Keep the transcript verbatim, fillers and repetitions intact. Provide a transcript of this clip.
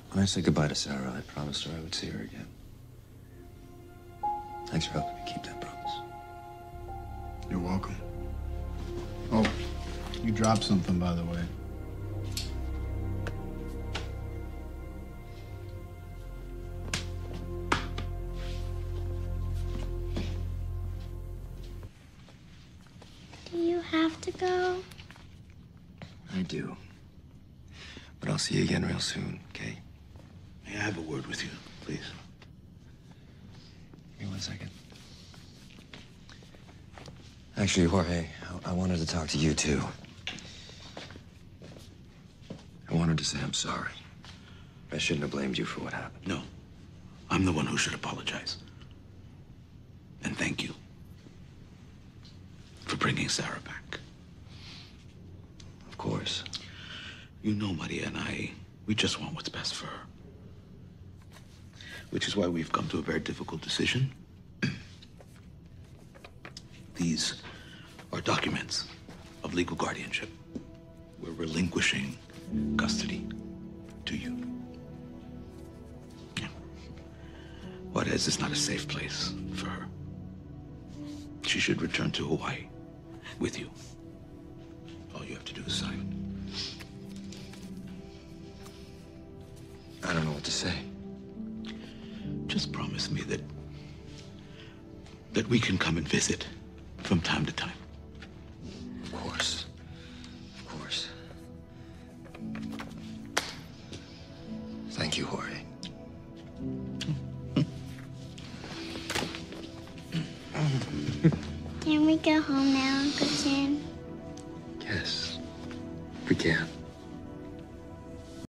When I said goodbye to Sarah, I promised her I would see her again. Thanks for helping me keep that promise. You're welcome. Oh, you dropped something, by the way. Do you have to go? I do. But I'll see you again real soon, okay? May I have a word with you, please? Give me one second. Actually, Jorge, I, I wanted to talk to you, too. I wanted to say I'm sorry. I shouldn't have blamed you for what happened. No. I'm the one who should apologize. And thank you for bringing Sarah back. Of course. You know, Maria and I, we just want what's best for her. Which is why we've come to a very difficult decision. These are documents of legal guardianship. We're relinquishing custody to you. Yeah. Juarez is not a safe place for her. She should return to Hawaii with you. All you have to do is sign. I don't know what to say. Just promise me that that we can come and visit from time to time. Of course. Of course. Thank you, Jorge. Can we go home now, Uncle Jim? Yes, we can.